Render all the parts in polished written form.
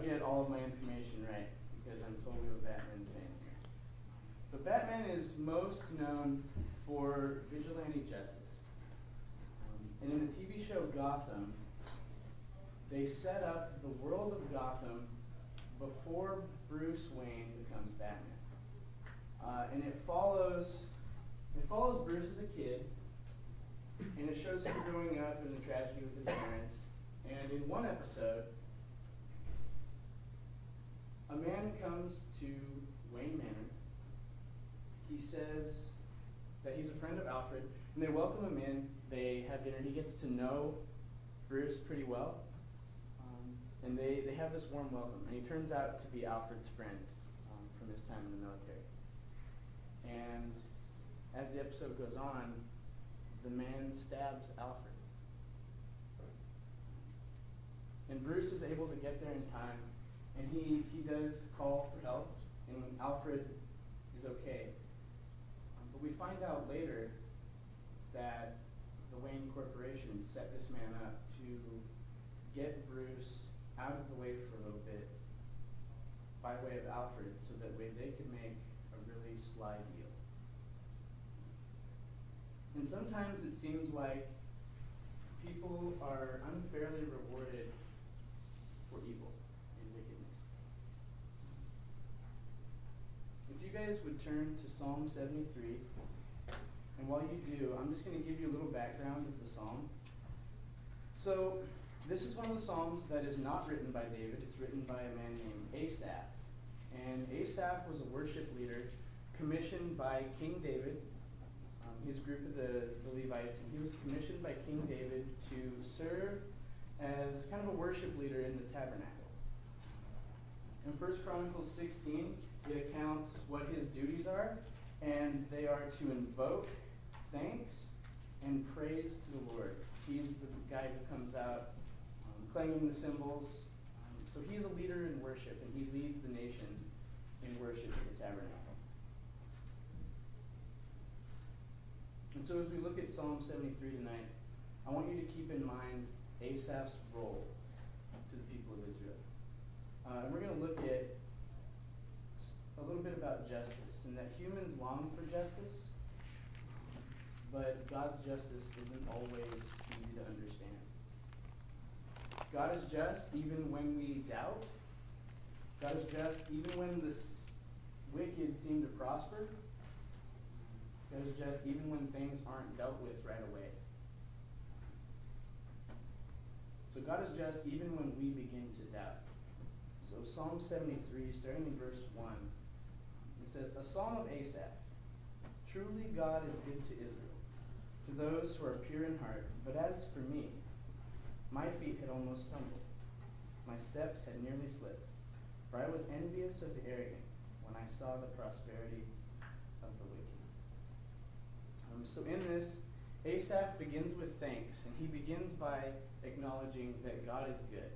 get all of my information right because I'm totally a Batman fan here. But Batman is most known for vigilante justice. And in the TV show Gotham, they set up the world of Gotham before Bruce Wayne becomes Batman. And it follows Bruce as a kid, and it shows him growing up and the tragedy with his parents. And in one episode, a man comes to Wayne Manor. He says that he's a friend of Alfred, and they welcome him in. They have dinner. He gets to know Bruce pretty well, and they have this warm welcome. And he turns out to be Alfred's friend from his time in the military. And as the episode goes on, the man stabs Alfred. And Bruce is able to get there in time, and he does call for help, and Alfred is okay. But we find out later that the Wayne Corporation set this man up to get Bruce out of the way for a little bit by way of Alfred, so that way they could make a really sly deal. And sometimes it seems like people are unfairly rewarded for evil and wickedness. If you guys would turn to Psalm 73, and while you do, I'm just going to give you a little background of the psalm. So, this is one of the psalms that is not written by David. It's written by a man named Asaph. And Asaph was a worship leader commissioned by King David. He's a group of the Levites, and he was commissioned by King David to serve as kind of a worship leader in the tabernacle. In 1 Chronicles 16, it accounts what his duties are, and they are to invoke thanks and praise to the Lord. He's the guy who comes out clanging the cymbals. So he's a leader in worship, and he leads the nation in worship in the tabernacle. And so as we look at Psalm 73 tonight, I want you to keep in mind Asaph's role to the people of Israel. And we're going to look at a little bit about justice, and that humans long for justice, but God's justice isn't always easy to understand. God is just even when we doubt. God is just even when the wicked seem to prosper. God is just even when things aren't dealt with right away. So God is just even when we begin to doubt. So Psalm 73, starting in verse 1, it says, "A psalm of Asaph. Truly God is good to Israel, to those who are pure in heart. But as for me, my feet had almost stumbled. My steps had nearly slipped. For I was envious of the arrogant when I saw the prosperity of the wicked." So in this, Asaph begins with thanks, and he begins by acknowledging that God is good.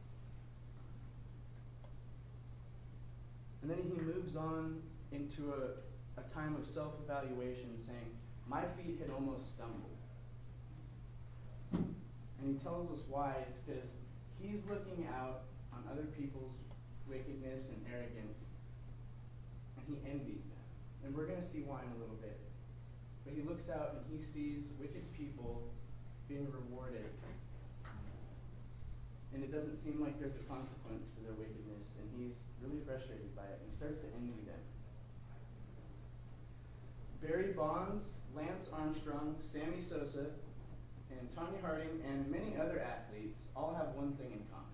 And then he moves on into a time of self-evaluation, saying, "My feet had almost stumbled." And he tells us why. It's because he's looking out on other people's wickedness and arrogance, and he envies them. And we're going to see why in a little bit. But he looks out and he sees wicked people being rewarded. And it doesn't seem like there's a consequence for their wickedness, and he's really frustrated by it, and he starts to envy them. Barry Bonds, Lance Armstrong, Sammy Sosa, and Tanya Harding, and many other athletes all have one thing in common.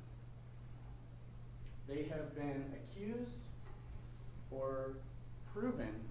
They have been accused or proven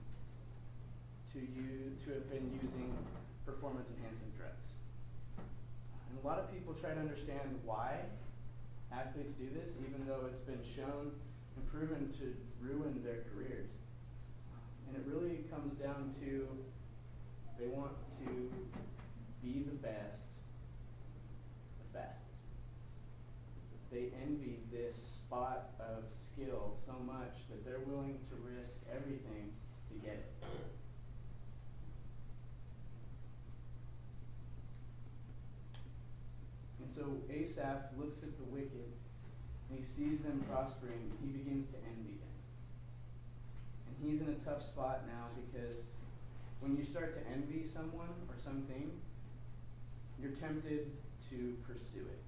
to have been using performance-enhancing drugs. And a lot of people try to understand why athletes do this, even though it's been shown and proven to ruin their careers. And it really comes down to they want to be the best, the fastest. They envy this spot of skill so much that they're willing to risk everything to get it. And so Asaph looks at the wicked and he sees them prospering, he begins to envy them. And he's in a tough spot now because when you start to envy someone or something, you're tempted to pursue it.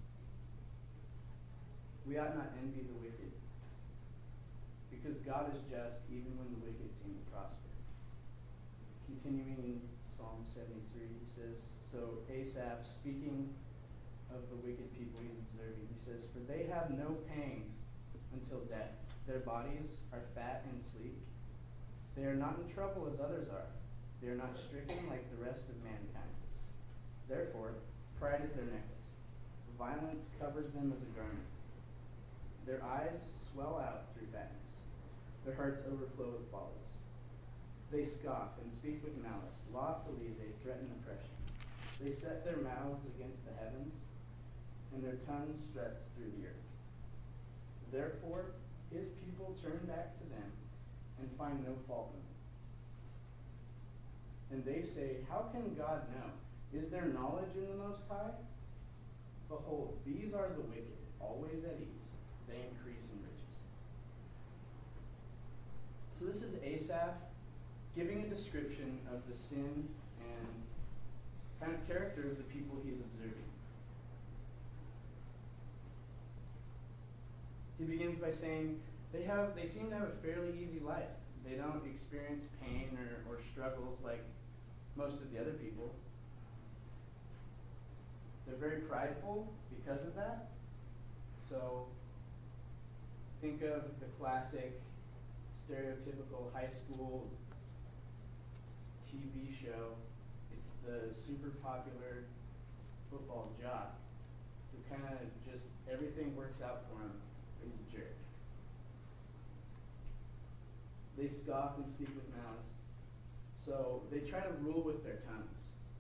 We ought not envy the wicked, because God is just even when the wicked seem to prosper. Continuing in Psalm 73, he says, so Asaph, speaking of the wicked people he's observing, he says, for they have no pangs until death. Their bodies are fat and sleek. They are not in trouble as others are. They are not stricken like the rest of mankind. Therefore, pride is their necklace. Violence covers them as a garment. Their eyes swell out through fatness. Their hearts overflow with follies. They scoff and speak with malice. Loftily they threaten oppression. They set their mouths against the heavens, and their tongue struts through the earth. Therefore, his people turn back to them and find no fault in them. And they say, how can God know? Is there knowledge in the Most High? Behold, these are the wicked, always at ease. They increase in riches. So this is Asaph giving a description of the sin and kind of character of the people he's observing. He begins by saying they seem to have a fairly easy life. They don't experience pain or struggles like most of the other people. They're very prideful because of that. So think of the classic stereotypical high school TV show. It's the super popular football jock who kind of just, everything works out for him, but he's a jerk. They scoff and speak with malice. So they try to rule with their tongues.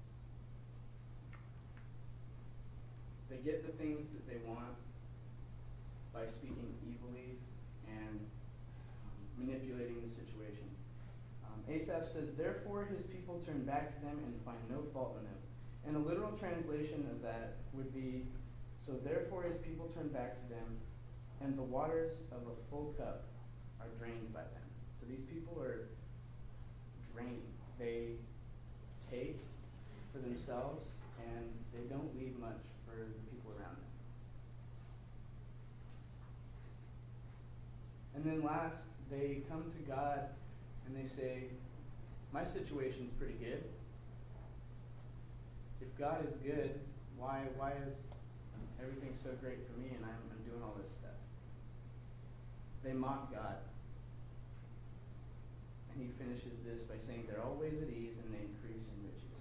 They get the things that they want by speaking evilly and manipulating the situation. Asaph says, therefore his people turn back to them and find no fault in them. And a literal translation of that would be, so therefore his people turn back to them, and the waters of a full cup are drained by them. So these people are draining. They take for themselves, and they don't leave much for the people around them. And then last, they come to God and they say, my situation's pretty good. If God is good, why is everything so great for me and I'm doing all this stuff? They mock God. And he finishes this by saying they're always at ease and they increase in riches.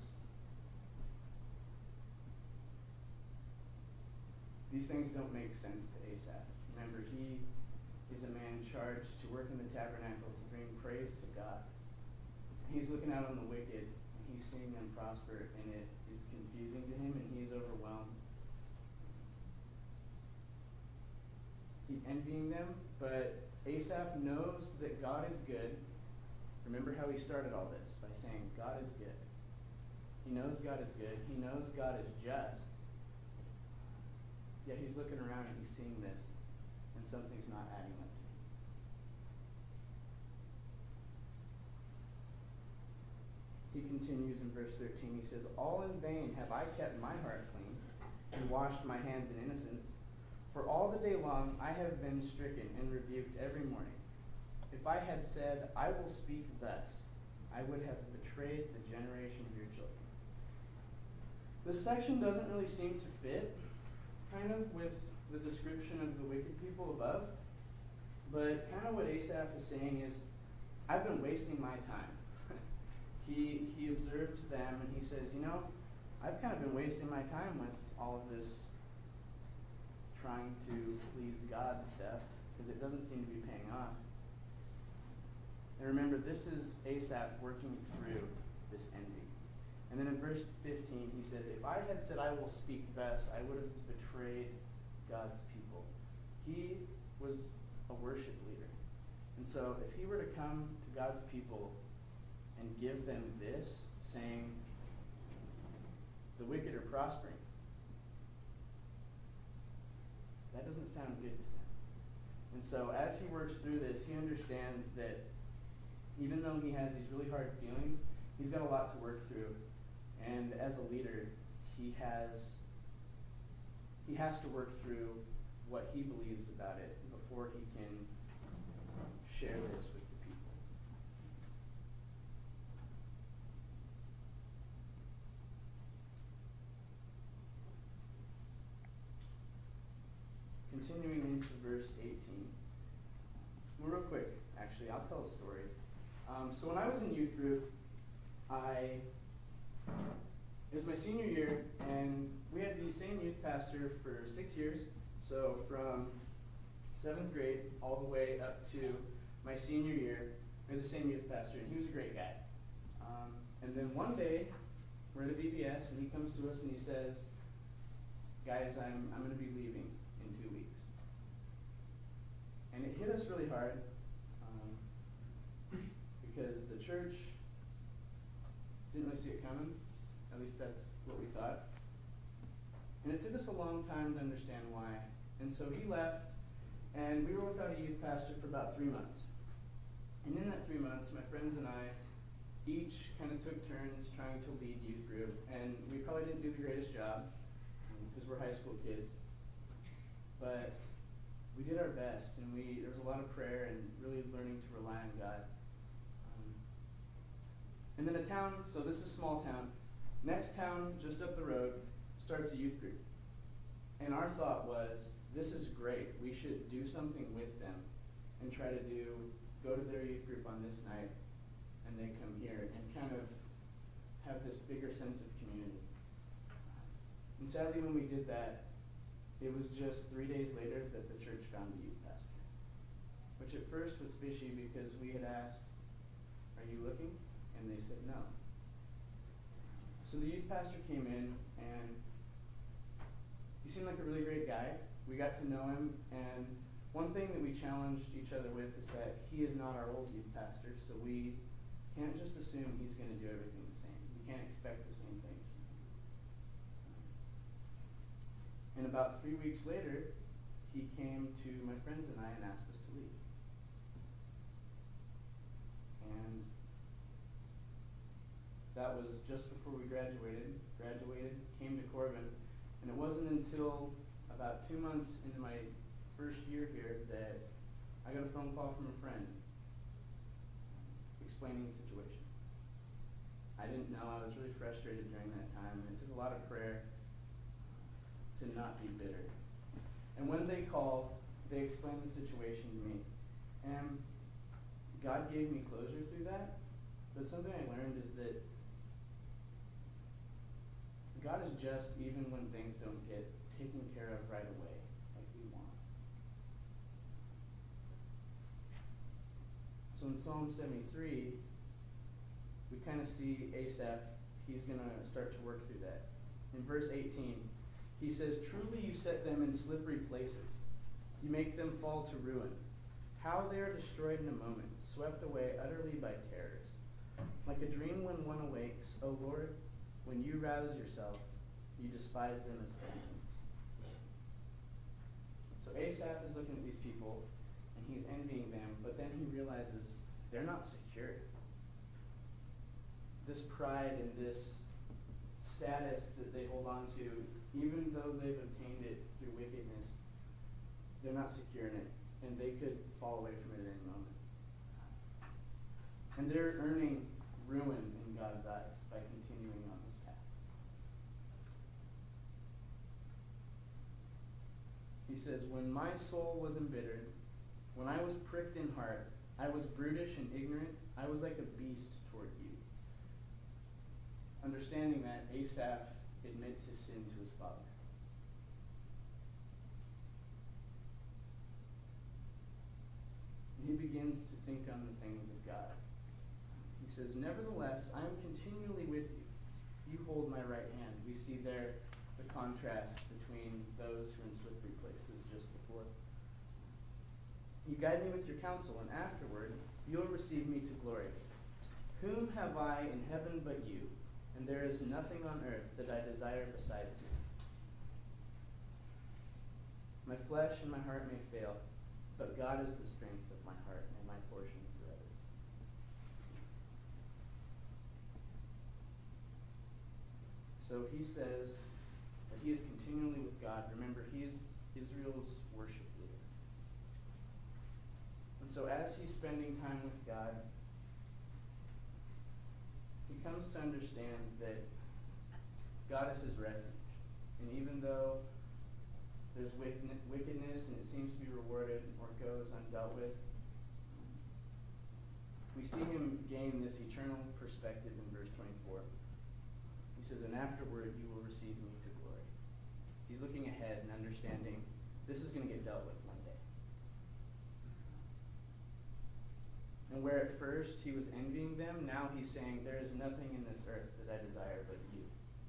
These things don't make sense to Asaph. Remember, he is a man charged to work in the tabernacle to bring praise to God. He's looking out on the wicked, and he's seeing them prosper, and it is confusing to him, and he's overwhelmed. He's envying them, but Asaph knows that God is good. Remember how he started all this, by saying God is good. He knows God is good. He knows God is just. Yet he's looking around and he's seeing this, and something's not adding up. He continues in verse 13. He says, all in vain have I kept my heart clean and washed my hands in innocence. For all the day long I have been stricken and rebuked every morning. If I had said, I will speak thus, I would have betrayed the generation of your children. This section doesn't really seem to fit kind of with the description of the wicked people above. But kind of what Asaph is saying is, I've been wasting my time. He observes them and he says, I've kind of been wasting my time with all of this trying to please God stuff, because it doesn't seem to be paying off. And remember, this is Asaph working through this envy. And then in verse 15, he says, if I had said I will speak thus, I would have betrayed God's people. He was a worship leader. And so if he were to come to God's people and give them this, saying, the wicked are prospering, that doesn't sound good to him. And so as he works through this, he understands that even though he has these really hard feelings, he's got a lot to work through. And as a leader, he has to work through what he believes about it before he can share this with the people. Continuing into verse 18. Well, real quick, actually, I'll tell a story. So when I was in youth group, it was my senior year, and we had the same youth pastor for 6 years. So from 7th grade all the way up to my senior year, we had the same youth pastor, and he was a great guy. And then one day, we're at a VBS, and he comes to us and he says, "Guys, I'm going to be leaving in 2 weeks." And it hit us really hard because the church didn't really see it coming. At least that's what we thought. And it took us a long time to understand why. And so he left, and we were without a youth pastor for about 3 months. And in that 3 months, my friends and I each kind of took turns trying to lead youth group. And we probably didn't do the greatest job because we're high school kids. But we did our best, and there was a lot of prayer and really learning to rely on God. And then a town, so this is a small town. Next town, just up the road, starts a youth group. And our thought was, this is great. We should do something with them and try to go to their youth group on this night, and they come here and kind of have this bigger sense of community. And sadly, when we did that, it was just 3 days later that the church found a youth pastor, which at first was fishy because we had asked, "Are you looking?" And they said no. So the youth pastor came in, and he seemed like a really great guy. We got to know him, and one thing that we challenged each other with is that he is not our old youth pastor, so we can't just assume he's going to do everything the same. We can't expect the same things from him. And about 3 weeks later, he came to my friends and I and asked us to leave. And that was just before we graduated, came to Corbin, and it wasn't until about 2 months into my first year here that I got a phone call from a friend explaining the situation. I didn't know, I was really frustrated during that time, and it took a lot of prayer to not be bitter. And when they called, they explained the situation to me, and God gave me closure through that, but something I learned is that God is just even when things don't get taken care of right away, like we want. So in Psalm 73, we kind of see Asaph, he's going to start to work through that. In verse 18, he says, "Truly you set them in slippery places. You make them fall to ruin. How they are destroyed in a moment, swept away utterly by terrors. Like a dream when one awakes, O Lord, when you rouse yourself, you despise them as phantoms." So Asaph is looking at these people, and he's envying them, but then he realizes they're not secure. This pride and this status that they hold on to, even though they've obtained it through wickedness, they're not secure in it, and they could fall away from it at any moment. And they're earning ruin in God's eyes by continuing on this path. He says, "When my soul was embittered, when I was pricked in heart, I was brutish and ignorant. I was like a beast toward you." Understanding that, Asaph admits his sin to his father. And he begins to think on the things of God. He says, "Nevertheless, I am continually with you. You hold my right hand." We see there the contrast between those who are in slippery places just before. "You guide me with your counsel, and afterward you will receive me to glory. Whom have I in heaven but you? And there is nothing on earth that I desire besides you." My flesh and my heart may fail, but God is the strength of my heart and my portion forever. So he says that he is continually with God. Remember, he's Israel's worship leader. And so as he's spending time with God, he comes to understand that God is his refuge. And even though there's wickedness and it seems to be rewarded or goes undealt with, we see him gain this eternal perspective in verse 24. He says, and afterward you will receive me to glory. He's looking ahead and understanding this is going to get dealt with one day. And where at first he was envying them, now he's saying, there is nothing in this earth that I desire but you.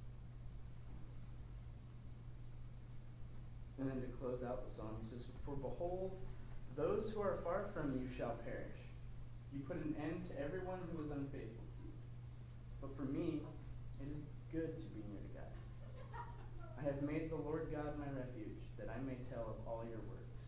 And then to close out the psalm, he says, for behold, those who are far from you shall perish. You put an end to everyone who was unfaithful to you. But for me, it is good to be near to God. I have made the Lord God my refuge, that I may tell of all your works.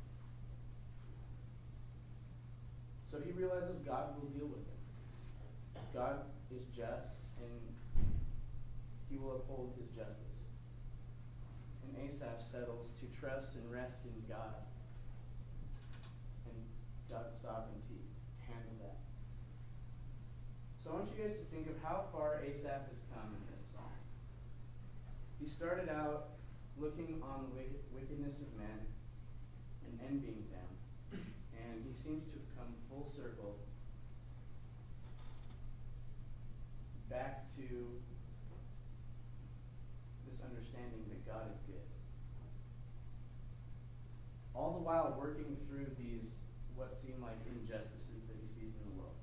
So he realizes God will deal with him. God is just, and he will uphold his justice. And Asaph settles to trust and rest in God and God's sovereignty to handle that. So I want you guys to think of how far Asaph has come in this psalm. He started out looking on the wickedness of men and envying them, and he seems to have come full circle back to this understanding that God is good. All the while working through these, what seem like injustices that he sees in the world.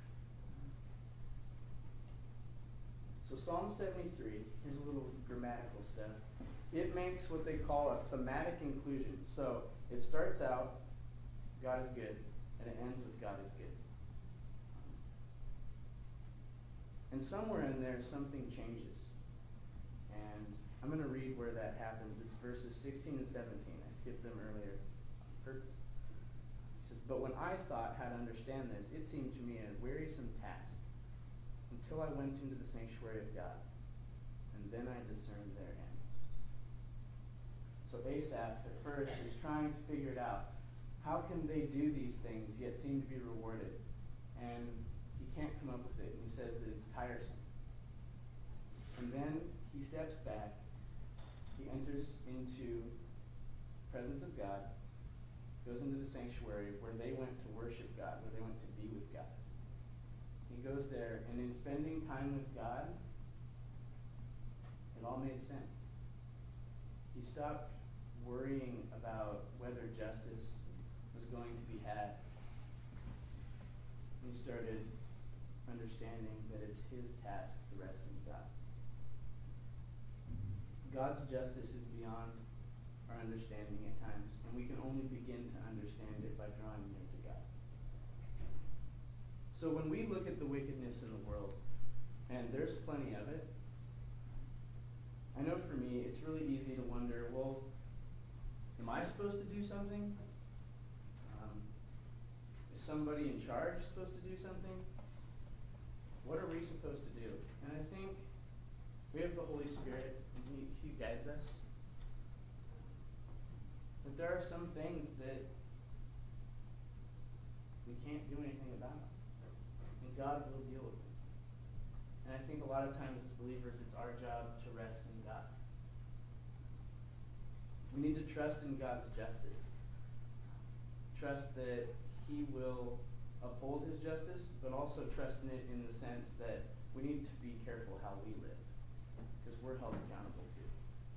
So Psalm 73, here's a little grammatical stuff. It makes what they call a thematic inclusion. So it starts out, God is good, and it ends with God is good. And somewhere in there, something changes. And I'm going to read where that happens. It's verses 16 and 17. I skipped them earlier on purpose. It says, but when I thought how to understand this, it seemed to me a wearisome task until I went into the sanctuary of God, and then I discerned their end. So Asaph at first is trying to figure it out. How can they do these things yet seem to be rewarded? And he can't come up with it, and he says that it's tiresome. And then he steps back. He enters into the presence of God, goes into the sanctuary where they went to worship God, where they went to be with God. He goes there, and in spending time with God, it all made sense. He stopped worrying about whether justice was going to be had. He started understanding that it's his task to rest in God. God's justice is beyond our understanding at times, and we can only begin to understand it by drawing near to God. So when we look at the wickedness in the world, and there's plenty of it, I know for me it's really easy to wonder, well, am I supposed to do something? Is somebody in charge supposed to do something? What are we supposed to do? And I think we have the Holy Spirit, and He guides us. But there are some things that we can't do anything about. And God will deal with them. And I think a lot of times as believers, it's our job to rest in God. We need to trust in God's justice. Trust that He will uphold His justice, but also trust in it in the sense that we need to be careful how we live, because we're held accountable too.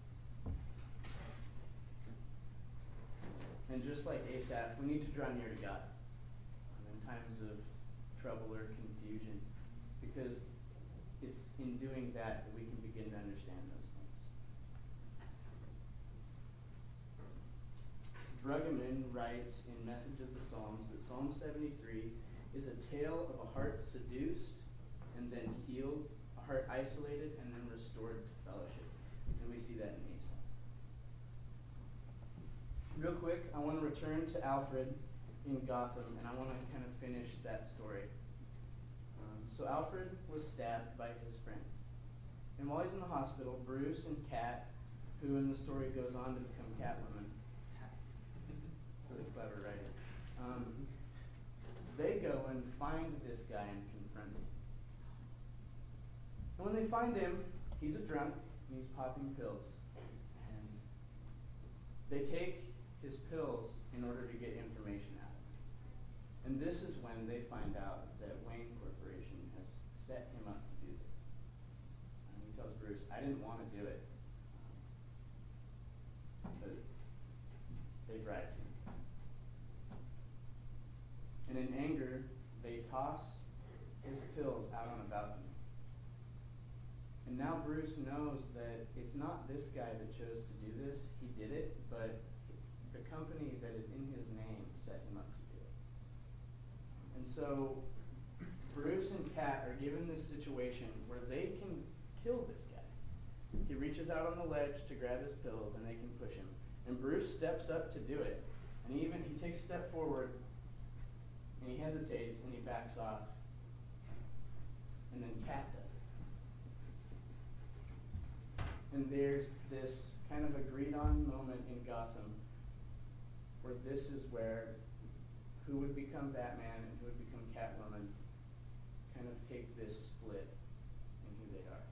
And just like Asaph, we need to draw near to God in times of trouble or confusion, because it's in doing that that we can begin to understand those things. Brueggemann writes in Message of the Psalms that Psalm 73 is a tale of a heart seduced and then healed, a heart isolated and then restored to fellowship. And we see that in Asaph. real quick, I want to return to Alfred in Gotham, and I want to kind of finish that story. So Alfred was stabbed by his friend. And while he's in the hospital, Bruce and Cat, who in the story goes on to become Catwoman, it's really clever writing, they go and find this guy and confront him. And when they find him, he's a drunk, and he's popping pills. And they take his pills in order to get information out of him. And this is when they find out that Wayne Corporation has set him up to do this. And he tells Bruce, I didn't want to do it, but they bribed him. And in anger, they toss his pills out on a balcony. And now Bruce knows that it's not this guy that chose to do this. He did it, but the company that is in his name set him up to do it. And so Bruce and Cat are given this situation where they can kill this guy. He reaches out on the ledge to grab his pills, and they can push him. And Bruce steps up to do it. And he takes a step forward, and he hesitates, and he backs off. And then Cat does it. And there's this kind of agreed-on moment in Gotham where this is where who would become Batman and who would become Catwoman kind of take this split in who they are.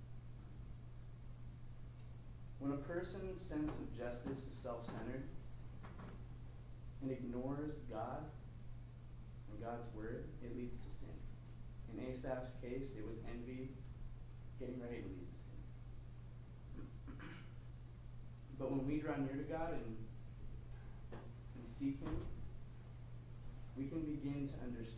When a person's sense of justice is self-centered and ignores God and God's word, it leads to sin. In Asaph's case, it was envy getting ready to lead to sin. But when we draw near to God and seek him, we can begin to understand